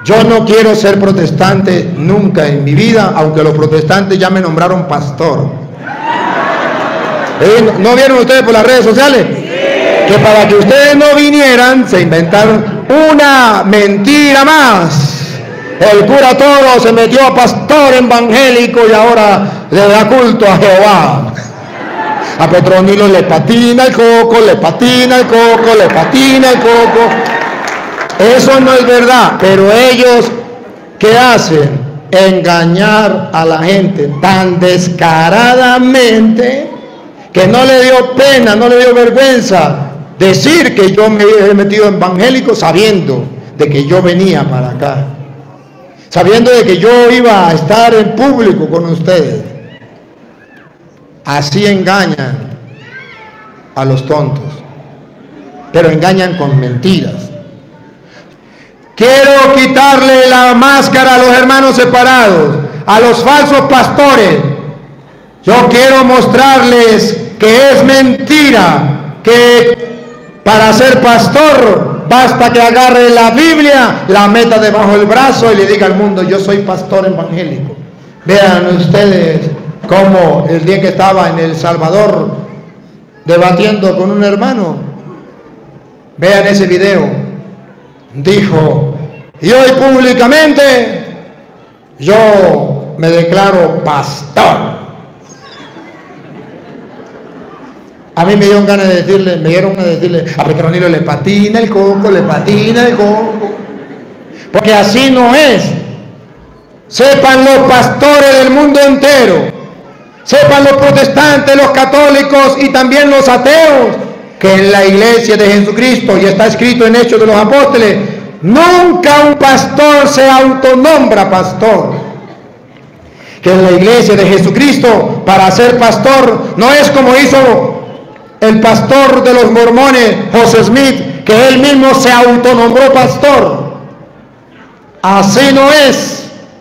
Yo no quiero ser protestante nunca en mi vida, aunque los protestantes ya me nombraron pastor. ¿No vieron ustedes por las redes sociales? Que para que ustedes no vinieran, se inventaron una mentira más. El cura Toro se metió a pastor evangélico y ahora le da culto a Jehová. A Petronilo le patina el coco, le patina el coco, le patina el coco. Eso no es verdad, pero ellos, ¿qué hacen? Engañar a la gente tan descaradamente que no le dio pena, no le dio vergüenza decir que yo me he metido en evangélico sabiendo de que yo venía para acá, sabiendo de que yo iba a estar en público con ustedes. Así engañan a los tontos, pero engañan con mentiras. Quiero quitarle la máscara a los hermanos separados, a los falsos pastores. Yo quiero mostrarles que es mentira, que para ser pastor basta que agarre la Biblia, la meta debajo del brazo y le diga al mundo: yo soy pastor evangélico. Vean ustedes cómo el día que estaba en El Salvador debatiendo con un hermano, vean ese video. Dijo: y hoy públicamente yo me declaro pastor. A mí me dieron ganas de decirle, a Petronilo le patina el coco, le patina el coco. Porque así no es. Sepan los pastores del mundo entero, sepan los protestantes, los católicos y también los ateos, que en la iglesia de Jesucristo, y está escrito en Hechos de los Apóstoles, nunca un pastor se autonombra pastor. Que en la iglesia de Jesucristo, para ser pastor, no es como hizo el pastor de los mormones, José Smith, que él mismo se autonombró pastor. Así no es.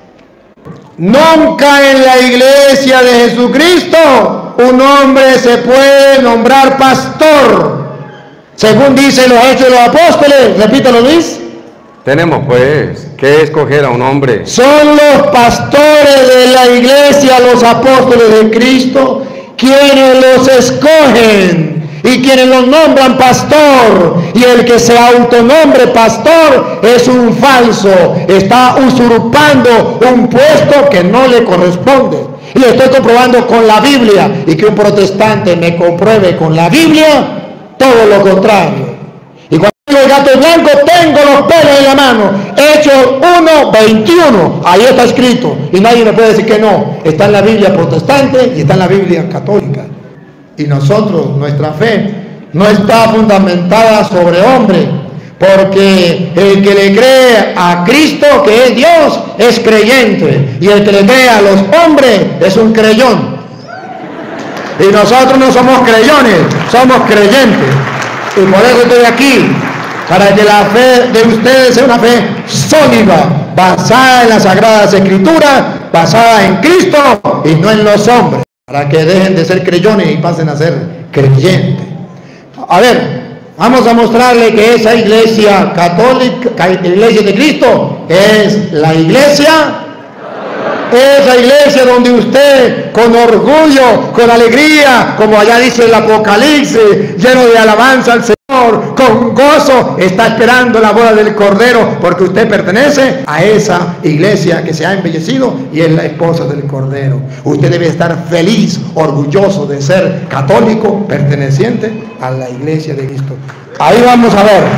Nunca en la iglesia de Jesucristo un hombre se puede nombrar pastor. Según dicen los Hechos de los Apóstoles, repítalo, Luis. Tenemos pues que escoger a un hombre. Son los pastores de la iglesia, los apóstoles de Cristo, quienes los escogen y quienes los nombran pastor. Y el que se autonombre pastor es un falso, está usurpando un puesto que no le corresponde. Y lo estoy comprobando con la Biblia, y que un protestante me compruebe con la Biblia todo lo contrario. Y cuando digo el gato blanco, tengo los pelos en la mano. Hechos 1:21, ahí está escrito, y nadie me puede decir que no. Está en la Biblia protestante y está en la Biblia católica. Y nosotros, nuestra fe no está fundamentada sobre hombre, porque el que le cree a Cristo, que es Dios, es creyente, y el que le cree a los hombres es un creyón. Y nosotros no somos creyones, somos creyentes. Y por eso estoy aquí, para que la fe de ustedes sea una fe sólida, basada en las Sagradas Escrituras, basada en Cristo y no en los hombres, para que dejen de ser creyones y pasen a ser creyentes. A ver, vamos a mostrarle que esa iglesia católica, iglesia de Cristo, es la iglesia, esa iglesia donde usted con orgullo, con alegría, como allá dice el Apocalipsis, lleno de alabanza al Señor, con gozo, está esperando la boda del Cordero, porque usted pertenece a esa iglesia que se ha embellecido y es la esposa del Cordero. Usted debe estar feliz, orgulloso de ser católico, perteneciente a la iglesia de Cristo. Ahí vamos a ver.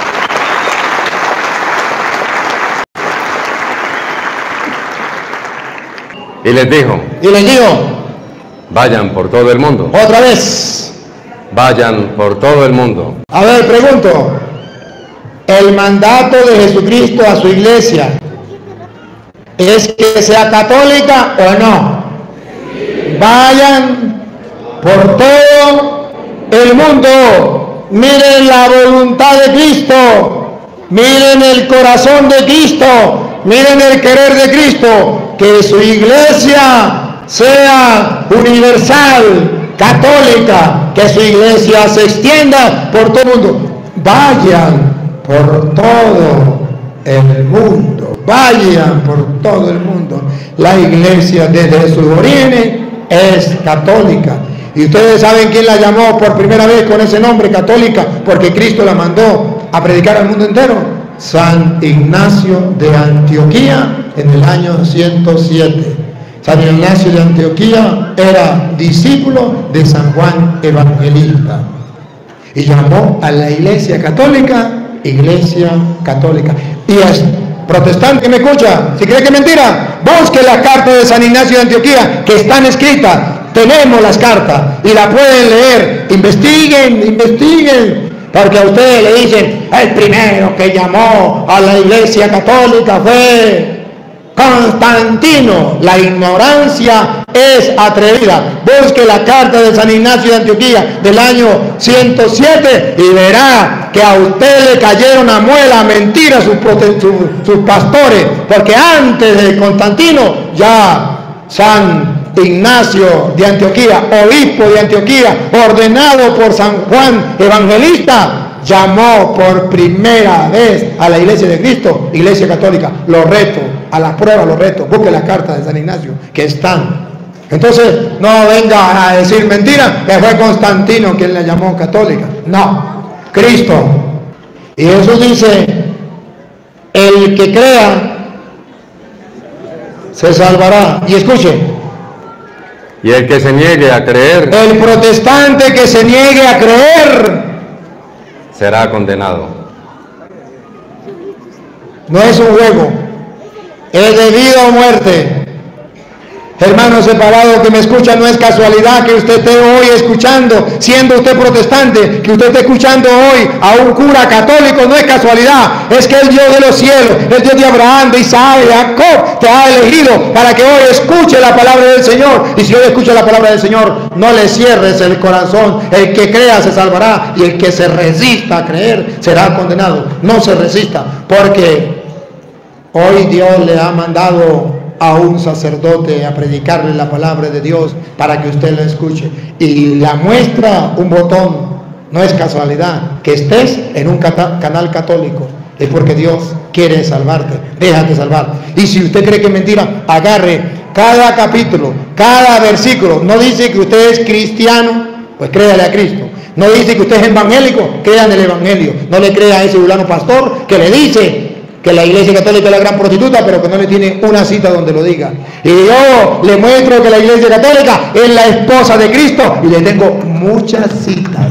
Y les dijo, vayan por todo el mundo. Otra vez. Vayan por todo el mundo. A ver, pregunto, el mandato de Jesucristo a su iglesia es que sea católica o no. Vayan por todo el mundo. Miren la voluntad de Cristo, miren el corazón de Cristo, miren el querer de Cristo. Que su iglesia sea universal, católica, que su iglesia se extienda por todo el mundo. Vayan por todo el mundo. vayan por todo el mundo. La iglesia desde sus orígenes es católica. Y ustedes saben quién la llamó por primera vez con ese nombre, católica, porque Cristo la mandó a predicar al mundo entero. San Ignacio de Antioquía en el año 107. San Ignacio de Antioquía era discípulo de San Juan Evangelista y llamó a la iglesia católica iglesia católica. Y es protestante que me escucha, si cree que es mentira, busque la carta de San Ignacio de Antioquía que están escritas. Tenemos las cartas y la pueden leer. Investiguen, porque a ustedes le dicen el primero que llamó a la iglesia católica fue Constantino. La ignorancia es atrevida. Busque la carta de San Ignacio de Antioquía del año 107 y verá que a usted le cayeron a muela mentira sus pastores, porque antes de Constantino ya San Ignacio de Antioquía, obispo de Antioquía, ordenado por San Juan Evangelista, llamó por primera vez a la iglesia de Cristo, iglesia católica. Lo reto, a la prueba lo reto, busque la carta de San Ignacio, que están. Entonces, no venga a decir mentira, que fue Constantino quien la llamó católica. No, Cristo. Y Jesús dice, el que crea, se salvará. Y escuche, y el que se niegue a creer, el protestante que se niegue a creer, será condenado. No es un juego, es debido a muerte. Hermano separado que me escucha, no es casualidad que usted esté hoy escuchando, siendo usted protestante, que usted esté escuchando hoy a un cura católico, no es casualidad, es que el Dios de los cielos, el Dios de Abraham, de Isaac, de Jacob, te ha elegido para que hoy escuche la palabra del Señor. Y si hoy escucha la palabra del Señor, no le cierres el corazón. El que crea se salvará, y el que se resista a creer será condenado. No se resista, porque hoy Dios le ha mandado a un sacerdote a predicarle la palabra de Dios para que usted la escuche, y la muestra un botón. No es casualidad que estés en un canal católico, es porque Dios quiere salvarte. Déjate salvar. Y si usted cree que es mentira, agarre cada capítulo, cada versículo. No dice que usted es cristiano, pues créale a Cristo. No dice que usted es evangélico, crea en el evangelio. No le crea a ese fulano pastor que le dice que la iglesia católica es la gran prostituta, pero que no le tiene una cita donde lo diga. Y yo le muestro que la iglesia católica es la esposa de Cristo, y le tengo muchas citas.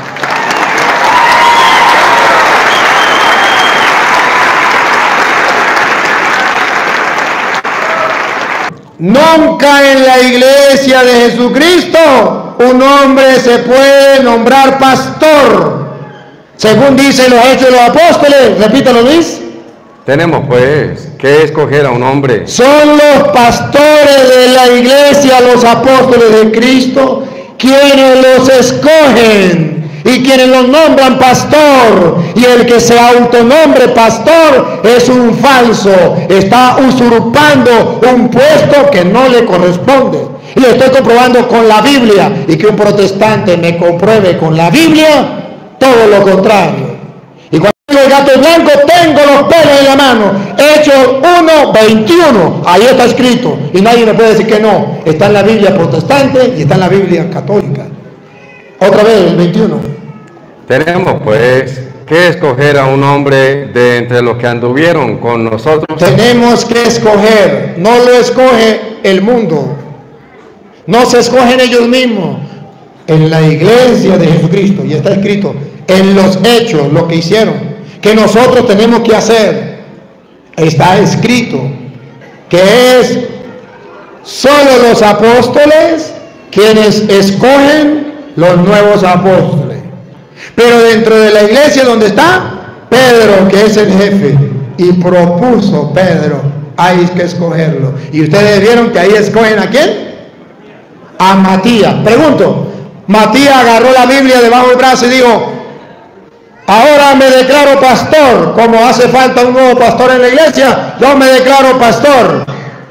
Nunca en la iglesia de Jesucristo un hombre se puede nombrar pastor, según dicen los Hechos de los Apóstoles. Repítalo, Luis. Tenemos pues que escoger a un hombre. Son los pastores de la iglesia, los apóstoles de Cristo, quienes los escogen y quienes los nombran pastor. Y el que se autonombre pastor es un falso, está usurpando un puesto que no le corresponde. Y lo estoy comprobando con la Biblia, y que un protestante me compruebe con la Biblia todo lo contrario. Y cuando el gato blanco, tengo los pelos en la mano. Hechos 1:21, ahí está escrito, y nadie me puede decir que no. Está en la Biblia protestante y está en la Biblia católica. Otra vez el 21. Tenemos pues que escoger a un hombre de entre los que anduvieron con nosotros. Tenemos que escoger, no lo escoge el mundo, no se escogen ellos mismos. En la iglesia de Jesucristo, y está escrito en los hechos lo que hicieron, que nosotros tenemos que hacer. Está escrito que es solo los apóstoles quienes escogen los nuevos apóstoles. Pero dentro de la iglesia donde está Pedro, que es el jefe, y propuso Pedro, hay que escogerlo. Y ustedes vieron que ahí escogen ¿a quién? A Matías. Pregunto, Matías agarró la Biblia debajo del brazo y dijo: ahora me declaro pastor. Como hace falta un nuevo pastor en la iglesia, yo me declaro pastor.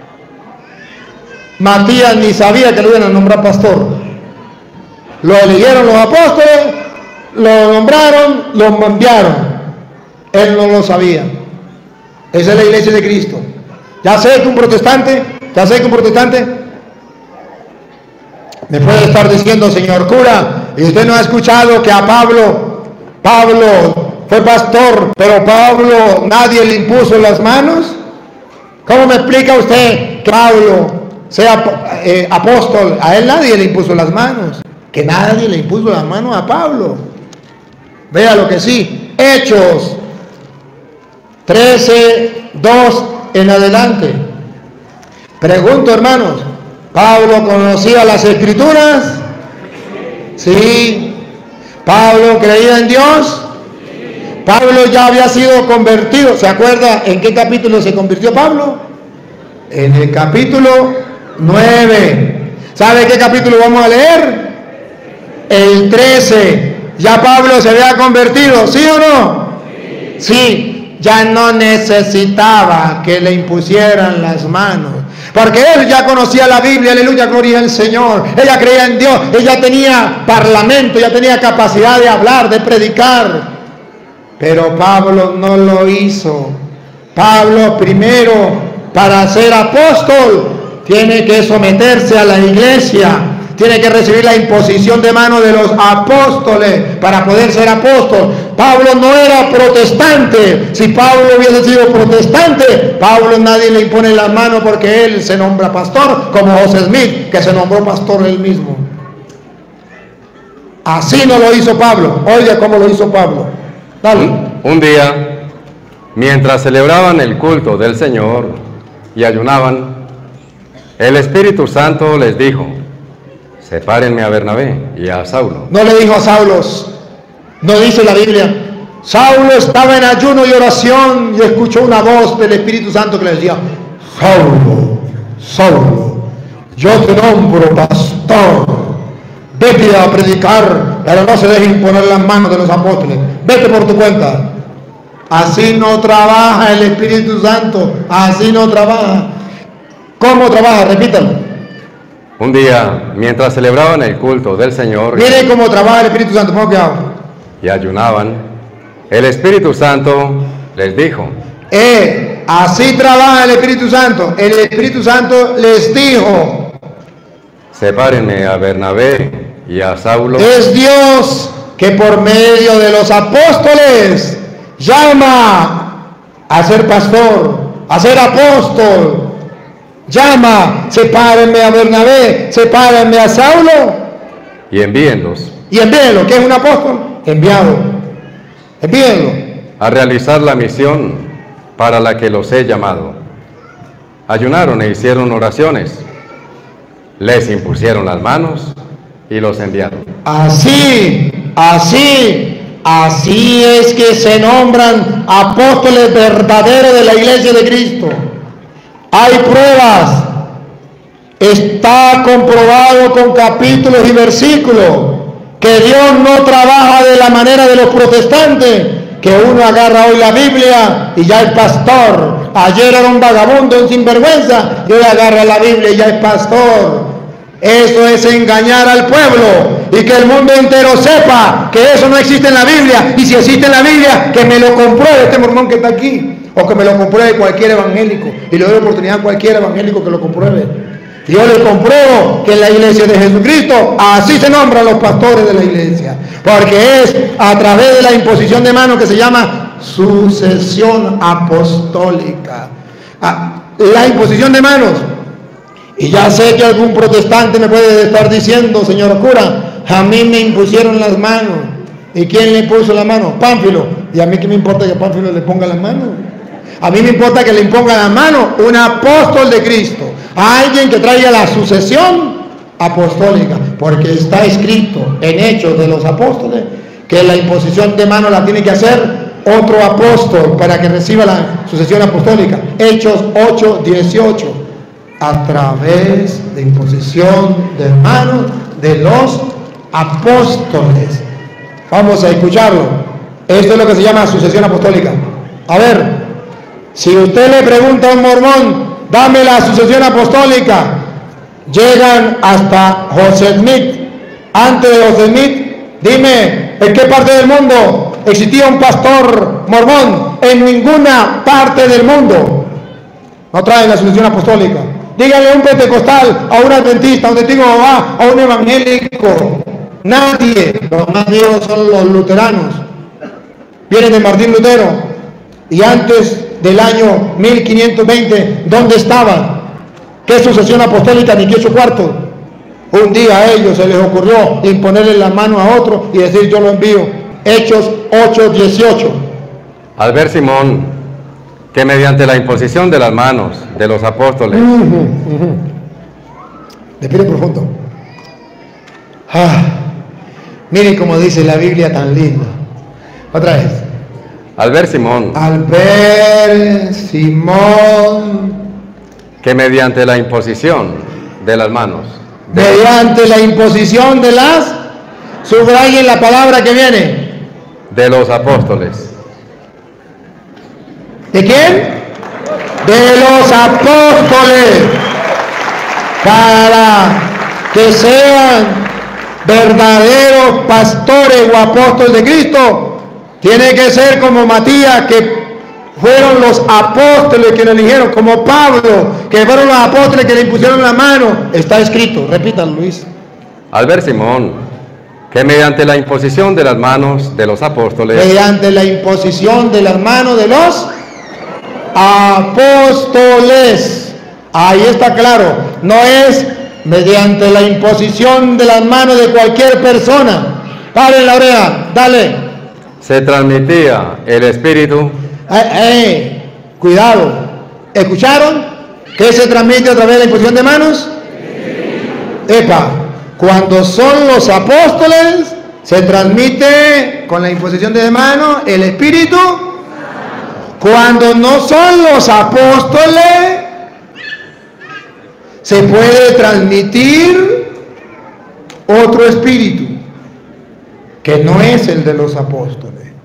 Matías ni sabía que lo iban a nombrar pastor. Lo eligieron los apóstoles, lo nombraron, lo enviaron. Él no lo sabía. Esa es la iglesia de Cristo. Ya sé que un protestante me puede estar diciendo, señor cura, y usted no ha escuchado que a Pablo fue pastor, pero Pablo nadie le impuso las manos. ¿Cómo me explica usted que Pablo sea apóstol? A él nadie le impuso las manos. Que nadie le impuso las manos a Pablo. Vea lo que sí. Hechos 13:2 en adelante. Pregunto, hermanos, ¿Pablo conocía las Escrituras? Sí. ¿Pablo creía en Dios? Pablo ya había sido convertido. ¿Se acuerda en qué capítulo se convirtió Pablo? En el capítulo 9. ¿Sabe qué capítulo vamos a leer? El 13. ¿Ya Pablo se había convertido? ¿Sí o no? Sí. Ya no necesitaba que le impusieran las manos, porque él ya conocía la Biblia, aleluya, gloria al Señor. Ella creía en Dios, ella tenía parlamento, ya tenía capacidad de hablar, de predicar. Pero Pablo no lo hizo. Pablo primero, para ser apóstol, tiene que someterse a la iglesia, tiene que recibir la imposición de mano de los apóstoles para poder ser apóstol. Pablo no era protestante. Si Pablo hubiese sido protestante, Pablo nadie le impone las manos, porque él se nombra pastor, como José Smith, que se nombró pastor él mismo. Así no lo hizo Pablo. Oiga cómo lo hizo Pablo. Dale. Un día, mientras celebraban el culto del Señor y ayunaban, el Espíritu Santo les dijo: sepárenme a Bernabé y a Saulo. No le dijo a Saulo, no dice la Biblia. Saulo estaba en ayuno y oración y escuchó una voz del Espíritu Santo que le decía: Saulo, Saulo, yo te nombro pastor, vete a predicar, pero no se deje imponer las manos de los apóstoles, vete por tu cuenta. Así no trabaja el Espíritu Santo, así no trabaja. ¿Cómo trabaja? Repítalo. Un día, mientras celebraban el culto del Señor, mire cómo trabaja el Espíritu Santo, pongo cuidado, y ayunaban, el Espíritu Santo les dijo: así trabaja el Espíritu Santo. El Espíritu Santo les dijo: sepárenme a Bernabé y a Saulo. Es Dios que por medio de los apóstoles llama a ser pastor, a ser apóstol. Llama: sepárenme a Bernabé, sepárenme a Saulo, y envíenlos. Y envíenlo. ¿Qué es un apóstol? Enviado. Envíenlo a realizar la misión para la que los he llamado. Ayunaron e hicieron oraciones, les impusieron las manos y los enviaron. Así es que se nombran apóstoles verdaderos de la iglesia de Cristo. Hay pruebas, está comprobado con capítulos y versículos que Dios no trabaja de la manera de los protestantes, que uno agarra hoy la Biblia y ya es pastor. Ayer era un vagabundo, un sinvergüenza, y hoy agarra la Biblia y ya es pastor. Eso es engañar al pueblo, y que el mundo entero sepa que eso no existe en la Biblia. Y si existe en la Biblia, que me lo compruebe este mormón que está aquí, o que me lo compruebe cualquier evangélico, y le doy oportunidad a cualquier evangélico que lo compruebe. Yo le compruebo que en la iglesia de Jesucristo así se nombran los pastores de la iglesia, porque es a través de la imposición de manos, que se llama sucesión apostólica. La imposición de manos. Y ya sé que algún protestante me puede estar diciendo: señor cura, a mí me impusieron las manos. ¿Y quién le puso la mano? Pánfilo. ¿Y a mí qué me importa que Pánfilo le ponga la mano? A mí me importa que le imponga la mano un apóstol de Cristo, a alguien que traiga la sucesión apostólica, porque está escrito en Hechos de los Apóstoles que la imposición de mano la tiene que hacer otro apóstol para que reciba la sucesión apostólica. Hechos 8:18, a través de imposición de manos de los apóstoles. Vamos a escucharlo. Esto es lo que se llama sucesión apostólica. A ver, si usted le pregunta a un mormón: dame la sucesión apostólica, llegan hasta José Smith. Antes de José Smith, dime, ¿en qué parte del mundo existía un pastor mormón? en ninguna parte del mundo. No traen la solución apostólica. Dígale a un pentecostal, a un adventista, a un testigo de Jehová, a un evangélico. Nadie. Los más viejos son los luteranos. Vienen de Martín Lutero. Y antes del año 1520, ¿dónde estaban? ¿Qué sucesión apostólica ni qué su cuarto? Un día a ellos se les ocurrió imponerle la mano a otro y decir yo lo envío. Hechos 8:18. Al ver Simón que mediante la imposición de las manos de los apóstoles, Respire profundo. Miren cómo dice la Biblia tan lindo. Otra vez. al ver Simón Al ver Simón que mediante la imposición de las manos mediante la imposición de las, subrayen la palabra que viene. de los apóstoles, ¿De quién? De los apóstoles. Para que sean verdaderos pastores o apóstoles de Cristo, tiene que ser como Matías, que fueron los apóstoles que le eligieron, como Pablo, que fueron los apóstoles que le impusieron la mano. Está escrito, repítalo, Luis. al ver Simón que mediante la imposición de las manos de los apóstoles, Mediante la imposición de las manos de los apóstoles. Ahí está claro, no es mediante la imposición de las manos de cualquier persona. Pare la oreja, dale. se transmitía el Espíritu Cuidado. ¿Escucharon? ¿Qué se transmite a través de la imposición de manos? Epa, cuando son los apóstoles, se transmite con la imposición de manos el Espíritu. Cuando no son los apóstoles, se puede transmitir otro espíritu, que no es el de los apóstoles.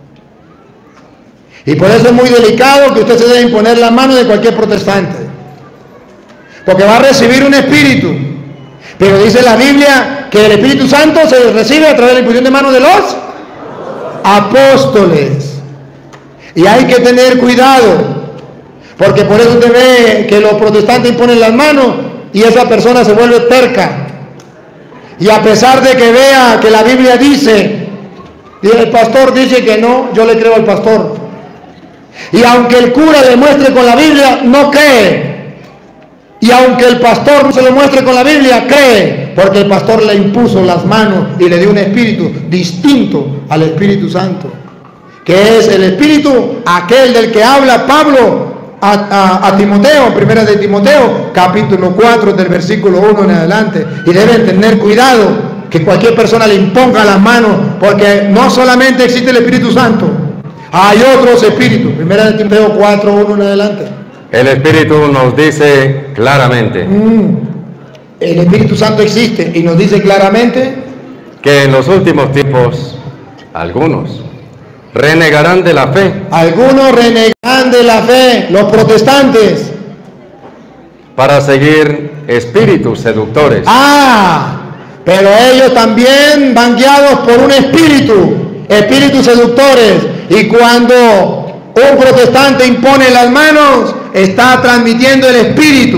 Y por eso es muy delicado que usted se debe imponer la mano de cualquier protestante, porque va a recibir un espíritu. Pero dice la Biblia que el Espíritu Santo se recibe a través de la imposición de manos de los apóstoles. Y hay que tener cuidado, porque por eso usted ve que los protestantes imponen las manos y esa persona se vuelve terca. Y a pesar de que vea que la Biblia dice, y el pastor dice que no, yo le creo al pastor. Y aunque el cura le muestre con la Biblia, no cree. Y aunque el pastor no se lo muestre con la Biblia, cree, porque el pastor le impuso las manos y le dio un espíritu distinto al Espíritu Santo, que es el espíritu aquel del que habla Pablo a Timoteo, primera de Timoteo, capítulo 4, del versículo 1 en adelante. Y deben tener cuidado que cualquier persona le imponga las manos, porque no solamente existe el Espíritu Santo, hay otros espíritus. Primera de Timoteo 4, 1 en adelante. el Espíritu nos dice claramente El Espíritu Santo existe y nos dice claramente que en los últimos tiempos algunos renegarán de la fe algunos renegarán de la fe, los protestantes. para seguir espíritus seductores. Pero ellos también van guiados por un espíritus seductores. Y cuando un protestante impone las manos, está transmitiendo el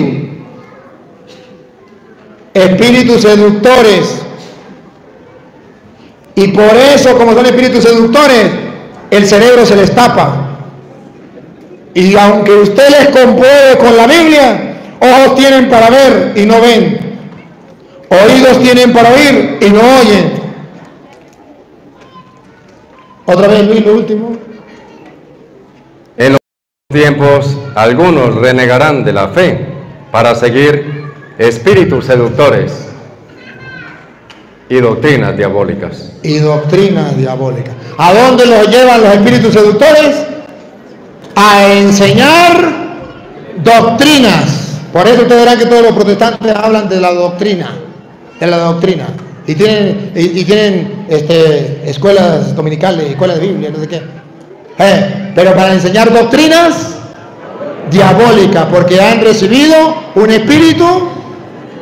espíritus seductores. Y por eso, como son espíritus seductores, el cerebro se les tapa. Y aunque usted les compruebe con la Biblia, ojos tienen para ver y no ven, oídos tienen para oír y no oyen. Otra vez, Luis, lo último. En los tiempos algunos renegarán de la fe para seguir espíritus seductores y doctrinas diabólicas. ¿A dónde los llevan los espíritus seductores? A enseñar doctrinas. Por eso ustedes verán que todos los protestantes hablan de la doctrina. Y tienen escuelas dominicales, escuelas de Biblia, no sé qué. Pero para enseñar doctrinas diabólicas, porque han recibido un espíritu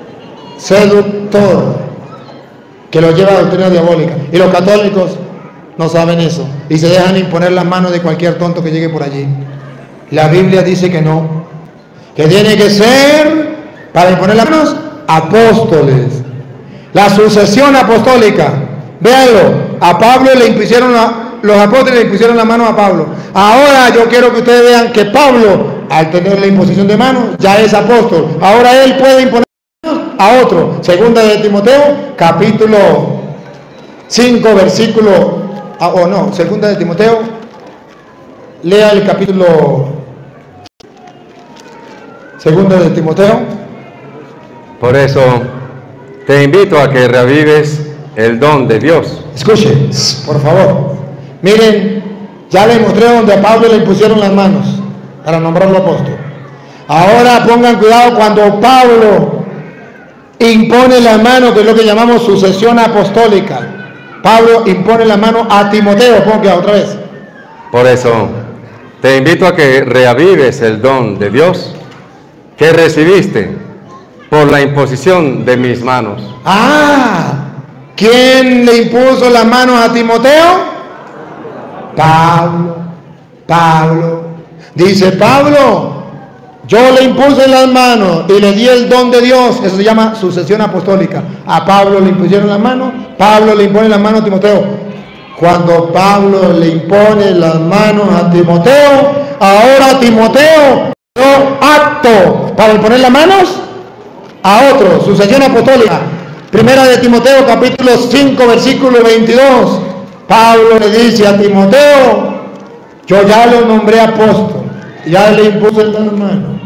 seductor que los lleva a doctrina diabólica. Y los católicos No saben eso. Y se dejan imponer las manos de cualquier tonto que llegue por allí. La Biblia dice que no. Que tiene que ser, para imponer las manos, apóstoles. La sucesión apostólica. Véanlo. A Pablo le impusieron, los apóstoles le impusieron la mano a Pablo. Ahora yo quiero que ustedes vean que Pablo, al tener la imposición de manos, ya es apóstol. Ahora él puede imponer a otro. Segunda de Timoteo, capítulo 5, versículo, segunda de Timoteo, lea el capítulo, segunda de Timoteo. Por eso te invito a que reavives el don de Dios. Escuche, por favor. Miren, ya les mostré donde a Pablo le impusieron las manos para nombrarlo apóstol. Ahora pongan cuidado cuando Pablo impone la mano, que es lo que llamamos sucesión apostólica. Pablo impone la mano a Timoteo, ponga otra vez. Por eso te invito a que reavives el don de Dios que recibiste por la imposición de mis manos. ¿Quién le impuso las manos a Timoteo? Pablo. Dice Pablo, yo le impuse las manos y le di el don de Dios. Eso se llama sucesión apostólica. A Pablo le impusieron las manos, Pablo le impone las manos a Timoteo. Cuando Pablo le impone las manos a Timoteo, ahora Timoteo no apto para imponer las manos a otro. Sucesión apostólica. Primera de Timoteo, capítulo 5, versículo 22. Pablo le dice a Timoteo, yo ya lo nombré apóstol, ya le impuse las manos.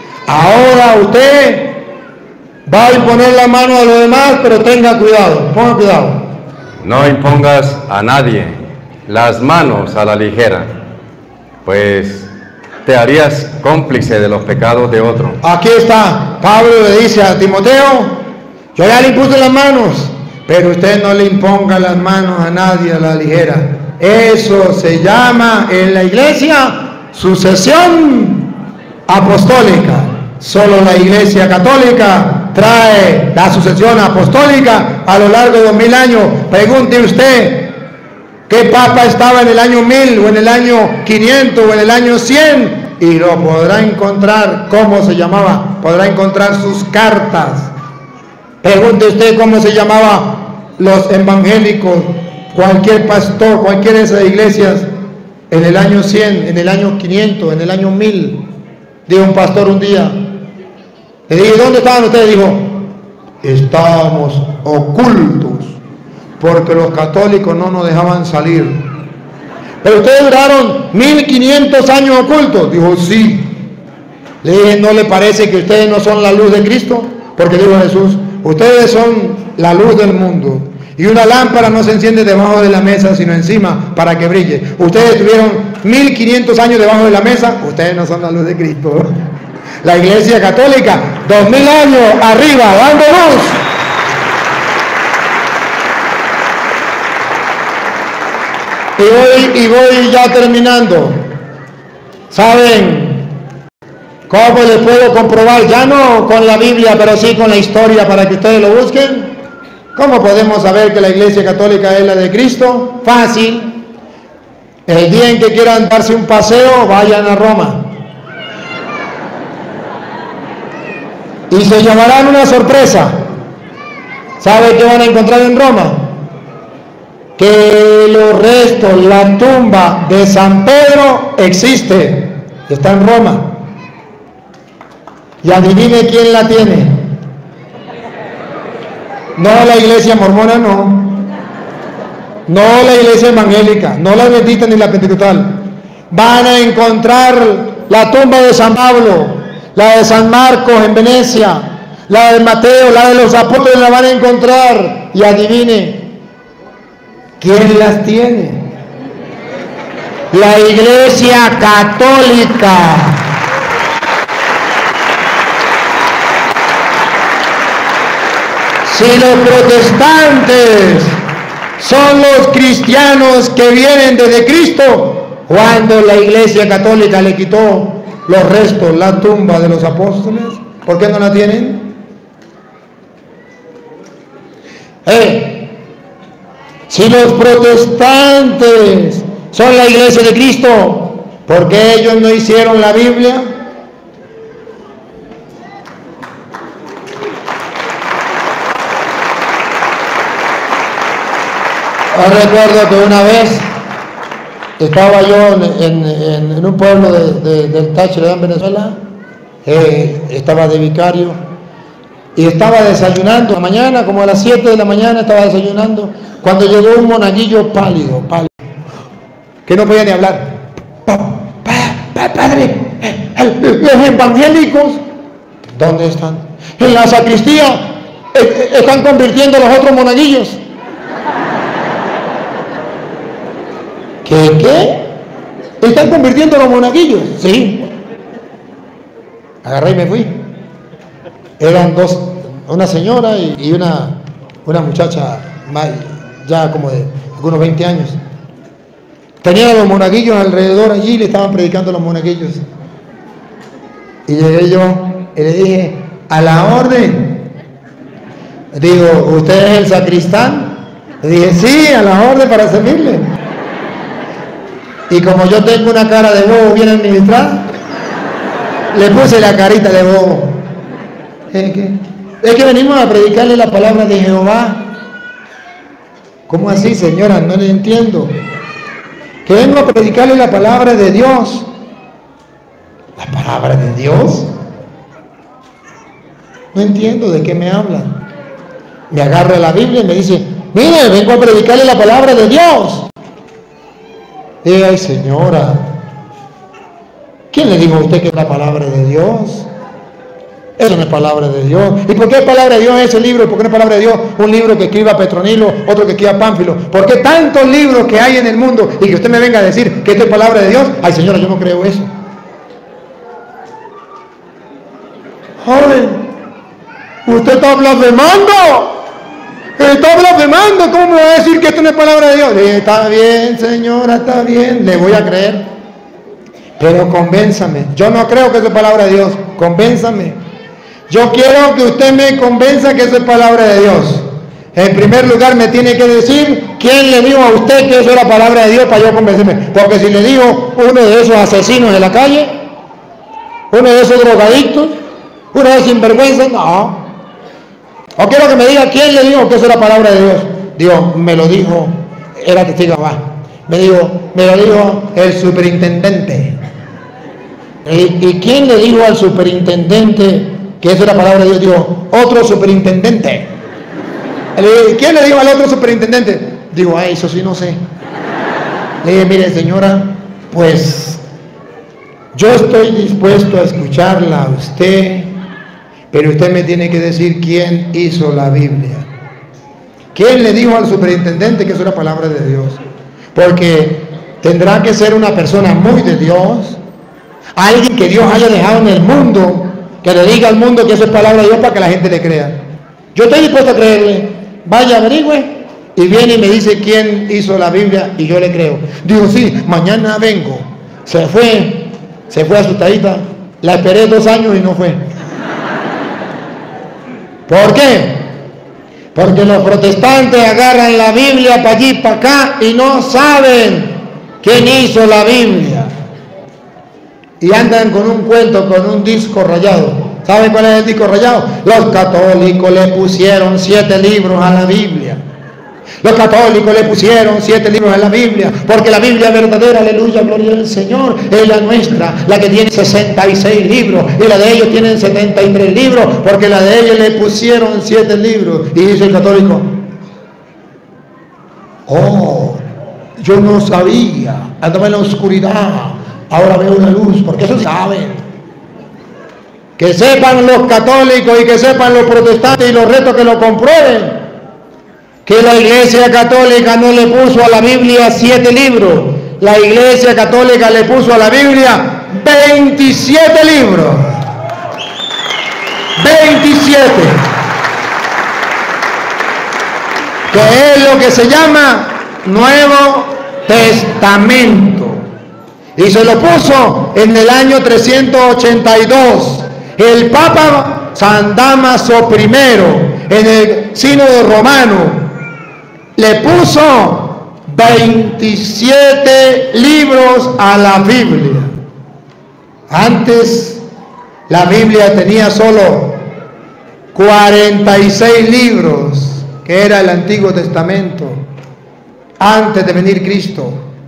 Ahora usted va a imponer la mano a los demás, pero tenga cuidado, ponga cuidado. No impongas a nadie las manos a la ligera, pues te harías cómplice de los pecados de otro. Aquí está, Pablo le dice a Timoteo, yo ya le impuse las manos, pero usted no le imponga las manos a nadie a la ligera. Eso se llama en la iglesia sucesión apostólica. Solo la iglesia católica trae la sucesión apostólica a lo largo de 2000 años. Pregunte usted, ¿qué papa estaba en el año 1000 o en el año 500 o en el año 100? Y lo podrá encontrar, ¿cómo se llamaba? Podrá encontrar sus cartas. Pregunte usted cómo se llamaban los evangélicos, cualquier pastor, cualquiera de esas iglesias, en el año 100, en el año 500, en el año 1000. Dijo un pastor un día, le dije, ¿dónde estaban ustedes? Dijo, estábamos ocultos, porque los católicos no nos dejaban salir. Pero ustedes duraron 1500 años ocultos. Dijo, sí. Le dije, ¿no le parece que ustedes no son la luz de Cristo? Porque dijo Jesús, ustedes son la luz del mundo, y una lámpara no se enciende debajo de la mesa, sino encima para que brille. Ustedes tuvieron 1500 años debajo de la mesa, ustedes no son la luz de Cristo. La iglesia católica, 2000 años arriba, dando luz. Y voy ya terminando. ¿Saben cómo les puedo comprobar? Ya no con la Biblia, pero sí con la historia para que ustedes lo busquen. ¿Cómo podemos saber que la iglesia católica es la de Cristo? Fácil. El día en que quieran darse un paseo, vayan a Roma. Y se llevarán una sorpresa. ¿Sabe qué van a encontrar en Roma? Que los restos, la tumba de San Pedro existe. Está en Roma. Y adivine quién la tiene. No la iglesia mormona, no. No la iglesia evangélica, no la bendita ni la pentecostal. Van a encontrar la tumba de San Pablo, la de San Marcos en Venecia, la de Mateo, la de los apóstoles, la van a encontrar. Y adivine, ¿quién las tiene? La iglesia católica. Si los protestantes son los cristianos que vienen desde Cristo, cuando la iglesia católica le quitó los restos, la tumba de los apóstoles, ¿por qué no la tienen? Si los protestantes son la iglesia de Cristo, ¿por qué ellos no hicieron la Biblia? Yo recuerdo que una vez estaba yo en un pueblo del Táchira, en Venezuela, estaba de vicario y estaba desayunando a la mañana, como a las 7 de la mañana estaba desayunando, cuando llegó un monaguillo pálido, que no podía ni hablar. Padre, los evangélicos, ¿dónde están? En la sacristía están convirtiendo a los otros monaguillos. ¿Qué? ¿Están convirtiendo a los monaguillos? Sí. Agarré y me fui. Eran dos, una señora y una muchacha ya como de algunos 20 años. Tenían a los monaguillos alrededor allí y le estaban predicando a los monaguillos. Y llegué yo y le dije, a la orden. Digo, ¿usted es el sacristán? Le dije, sí, a la orden para servirle. Y como yo tengo una cara de bobo bien administrada, le puse la carita de bobo. Es que venimos a predicarle la palabra de Jehová. ¿Cómo así, señora? No le entiendo. Que vengo a predicarle la palabra de Dios. ¿La palabra de Dios? No entiendo de qué me habla. Me agarra la Biblia y me dice, mire, vengo a predicarle la palabra de Dios. Ay, señora, ¿quién le dijo a usted que es la palabra de Dios? Eso no es palabra de Dios. ¿Y por qué palabra de Dios es ese libro? ¿Por qué no es palabra de Dios un libro que escriba Petronilo, otro que escriba Pánfilo? ¿Por qué tantos libros que hay en el mundo y que usted me venga a decir que esto es palabra de Dios? Ay, señora, yo no creo eso. Joven, usted está blasfemando. Está blasfemando. ¿Cómo me va a decir que esto no es palabra de Dios? Está bien, señora, está bien. Le voy a creer. Pero convénzame. Yo no creo que eso es palabra de Dios. Convénzame. Yo quiero que usted me convenza que eso es palabra de Dios. En primer lugar me tiene que decir quién le dijo a usted que eso era palabra de Dios para yo convencerme. Porque si le digo uno de esos asesinos de la calle, uno de esos drogadictos, uno de esos sinvergüenzas, no. O quiero que me diga quién le dijo que eso era palabra de Dios. Digo, me lo dijo, era testigo Jehová. Me lo dijo el superintendente. ¿Y quién le dijo al superintendente que eso era palabra de Dios? Digo, otro superintendente. ¿Y quién le dijo al otro superintendente? Digo, eso sí no sé. Le dije, mire, señora, pues yo estoy dispuesto a escucharla a usted, pero usted me tiene que decir quién hizo la Biblia. ¿Quién le dijo al superintendente que eso era palabra de Dios? Porque tendrá que ser una persona muy de Dios, alguien que Dios haya dejado en el mundo, que le diga al mundo que eso es palabra de Dios para que la gente le crea. Yo estoy dispuesto a creerle. Vaya, averigüe. Y viene y me dice quién hizo la Biblia y yo le creo. Digo, sí, mañana vengo. Se fue asustadita. La esperé 2 años y no fue. ¿Por qué? Porque los protestantes agarran la Biblia para allí, para acá y no saben quién hizo la Biblia. Y andan con un cuento, con un disco rayado. ¿Saben cuál es el disco rayado? Los católicos le pusieron 7 libros a la Biblia. Los católicos le pusieron 7 libros a la Biblia, porque la Biblia verdadera, aleluya, gloria al Señor, es la nuestra, la que tiene 66 libros, y la de ellos tienen 73 libros, porque la de ellos le pusieron 7 libros. Y dice el católico, oh, yo no sabía, andaba en la oscuridad, ahora veo una luz, porque eso saben. Que sepan los católicos y que sepan los protestantes y los retos que lo comprueben, que la Iglesia Católica no le puso a la Biblia 7 libros. La Iglesia Católica le puso a la Biblia 27 libros. 27. Que es lo que se llama Nuevo Testamento. Y se lo puso en el año 382. El Papa San Damaso I, en el Sínodo Romano, le puso 27 libros a la Biblia. Antes la Biblia tenía solo 46 libros, que era el Antiguo Testamento, antes de venir Cristo.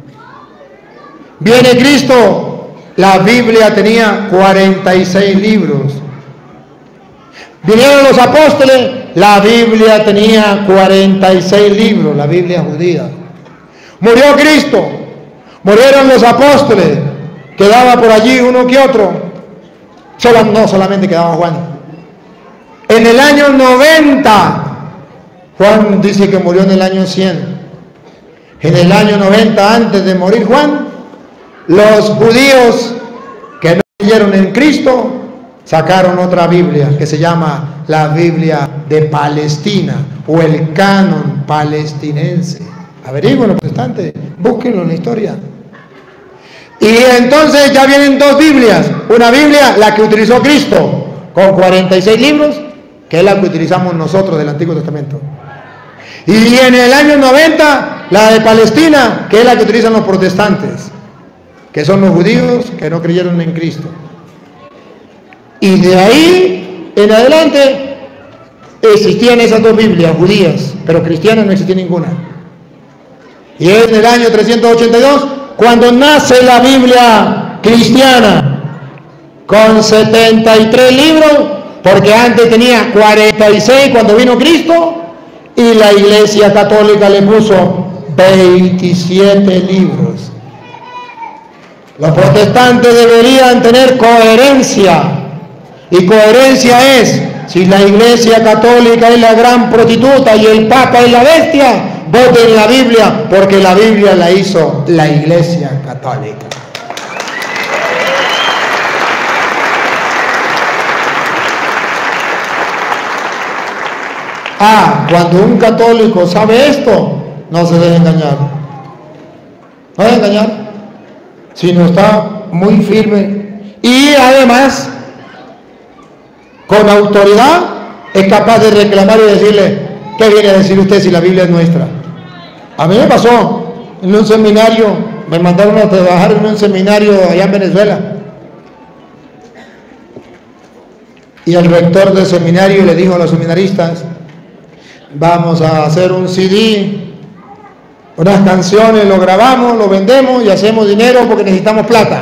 Viene Cristo, la Biblia tenía 46 libros. Vinieron los apóstoles, la Biblia tenía 46 libros, la Biblia judía. Murió Cristo, murieron los apóstoles, quedaba por allí uno que otro, no solamente quedaba Juan. En el año 90, Juan dice que murió en el año 100. En el año 90, antes de morir Juan, los judíos que no creyeron en Cristo sacaron otra Biblia que se llama la Biblia de Palestina o el canon palestinense. Averigüen los protestantes, búsquenlo en la historia. Y entonces ya vienen dos Biblias. Una Biblia, la que utilizó Cristo, con 46 libros, que es la que utilizamos nosotros del Antiguo Testamento. Y en el año 90, la de Palestina, que es la que utilizan los protestantes, que son los judíos que no creyeron en Cristo. Y de ahí en adelante existían esas dos Biblias judías, pero cristianas no existía ninguna. Y es en el año 382 cuando nace la Biblia cristiana, con 73 libros, porque antes tenía 46 cuando vino Cristo, y la Iglesia Católica le puso 27 libros. Los protestantes deberían tener coherencia, y coherencia es, si la Iglesia Católica es la gran prostituta y el Papa es la bestia, voten la Biblia, porque la Biblia la hizo la Iglesia Católica. Cuando un católico sabe esto, no se deje engañar. No deje engañar, sino está muy firme y además con autoridad es capaz de reclamar y decirle: ¿qué viene a decir usted si la Biblia es nuestra? A mí me pasó en un seminario, me mandaron a trabajar en un seminario allá en Venezuela, y el rector del seminario le dijo a los seminaristas: vamos a hacer un CD, unas canciones, lo grabamos, lo vendemos y hacemos dinero porque necesitamos plata.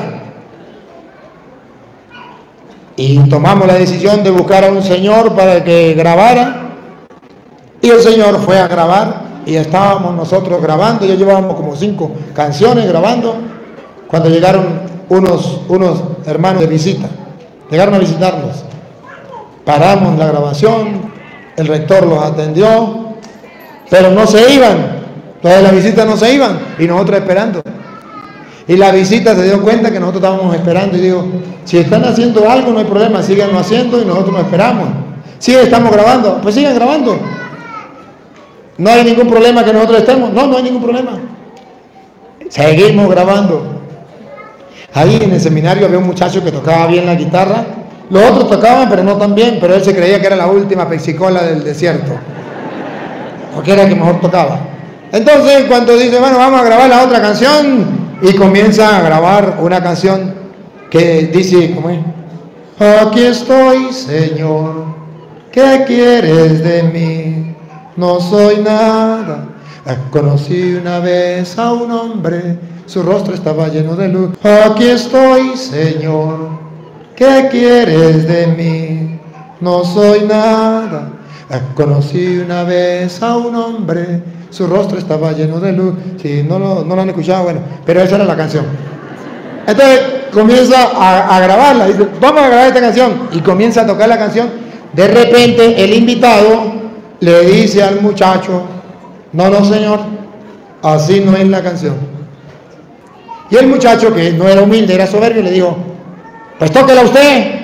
Y tomamos la decisión de buscar a un señor para que grabara, y el señor fue a grabar y estábamos nosotros grabando. Ya llevábamos como 5 canciones grabando cuando llegaron unos hermanos de visita, llegaron a visitarnos. Paramos la grabación, el rector los atendió, pero no se iban, todas las visitas no se iban, y nosotros esperando. Y la visita se dio cuenta que nosotros estábamos esperando y dijo: si están haciendo algo no hay problema, síganlo haciendo y nosotros nos esperamos. Si estamos grabando, pues sigan grabando. No hay ningún problema que nosotros estemos. No hay ningún problema. Seguimos grabando. Ahí en el seminario había un muchacho que tocaba bien la guitarra. Los otros tocaban, pero no tan bien, pero él se creía que era la última pexicola del desierto, porque era el que mejor tocaba. Entonces, cuando dice: bueno, vamos a grabar la otra canción, y comienza a grabar una canción que dice, ¿cómo es? Aquí estoy, Señor, ¿qué quieres de mí? No soy nada. Conocí una vez a un hombre, su rostro estaba lleno de luz. Aquí estoy, Señor, ¿qué quieres de mí? No soy nada. Conocí una vez a un hombre, su rostro estaba lleno de luz. Si no lo han escuchado, bueno, pero esa era la canción. Entonces comienza a grabarla, dice: vamos a grabar esta canción, y comienza a tocar la canción. De repente el invitado le dice al muchacho: no señor, así no es la canción. Y el muchacho, que no era humilde, era soberbio, le dijo: pues tóquela usted.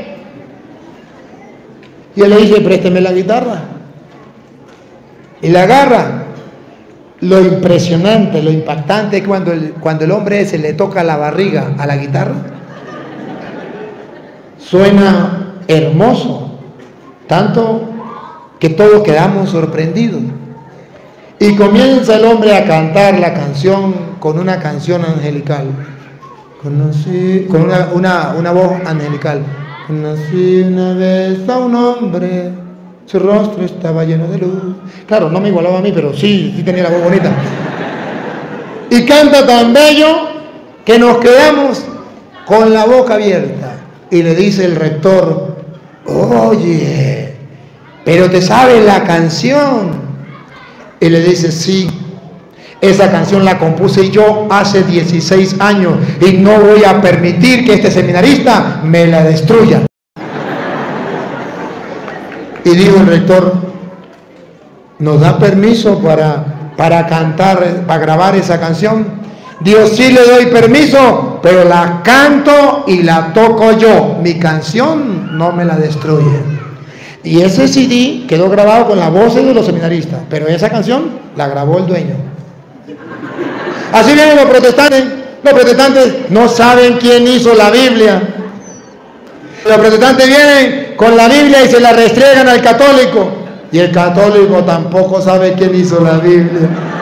Y él le dice: présteme la guitarra. Y la agarra. Lo impresionante, lo impactante es cuando el hombre ese le toca la barriga a la guitarra. Suena hermoso, tanto que todos quedamos sorprendidos. Y comienza el hombre a cantar la canción con una canción angelical. Conocí, con una voz angelical. Conocí una vez a un hombre, su rostro estaba lleno de luz. Claro, no me igualaba a mí, pero sí tenía la voz bonita. Y canta tan bello que nos quedamos con la boca abierta. Y le dice el rector, oye, pero te sabes la canción. Y le dice, sí, esa canción la compuse yo hace 16 años y no voy a permitir que este seminarista me la destruya. Y dijo el rector, ¿nos da permiso para cantar, para grabar esa canción? Dios, sí le doy permiso, pero la canto y la toco yo. Mi canción no me la destruye. Y ese CD quedó grabado con las voces de los seminaristas, pero esa canción la grabó el dueño. Así vienen los protestantes. Los protestantes no saben quién hizo la Biblia. Los protestantes vienen con la Biblia y se la restriegan al católico. Y el católico tampoco sabe quién hizo la Biblia.